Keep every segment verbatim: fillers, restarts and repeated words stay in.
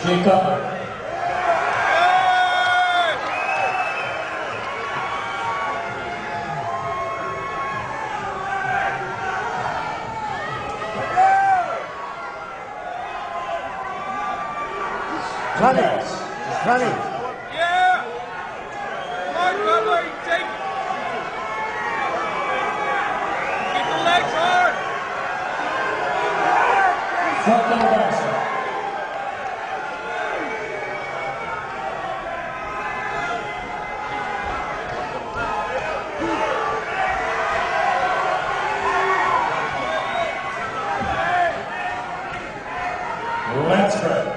Jay Cutler. Running. Running. Yeah. Come on, Cutler. Take it. Keep the legs hard. Front double bicep. Let's go.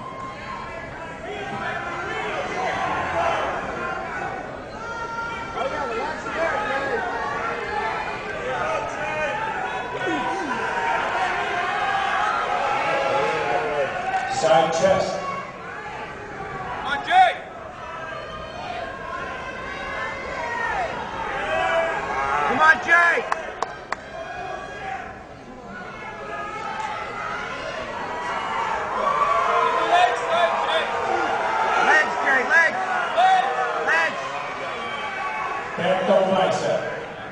Side chest. Come on, Jay. Come on, Jay. Keep the legs straight, Jay. Legs, Jay, legs. Legs. Legs. Back double bicep.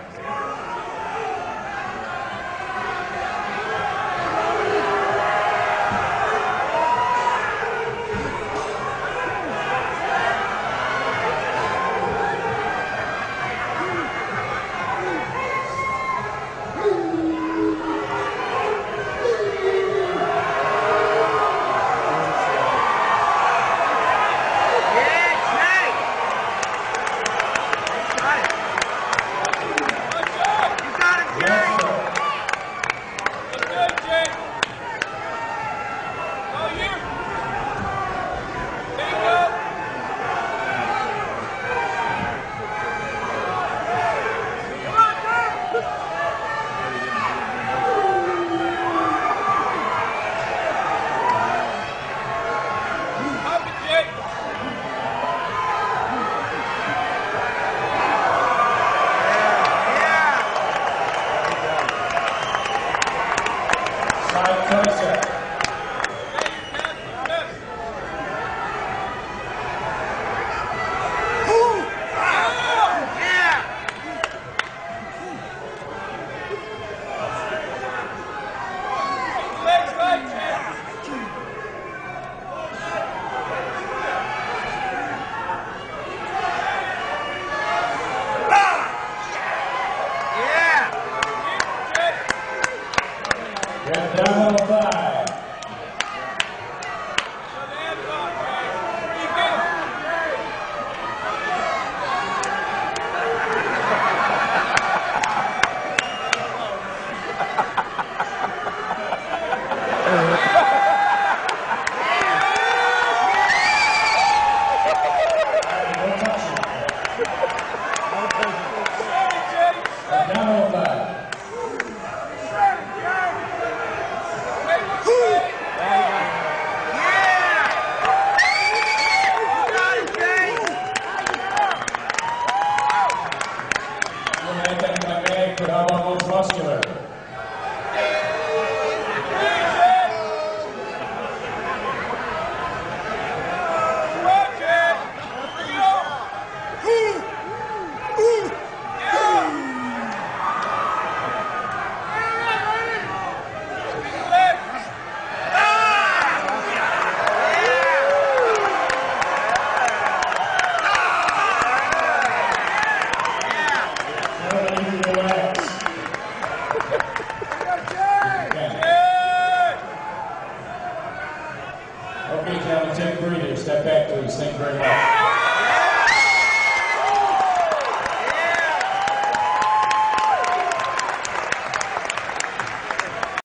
Side tricep. Get down on the five. Down on the five. But how about most muscular? Okay, gentlemen, take a breather. Step back, please. Thank you very much.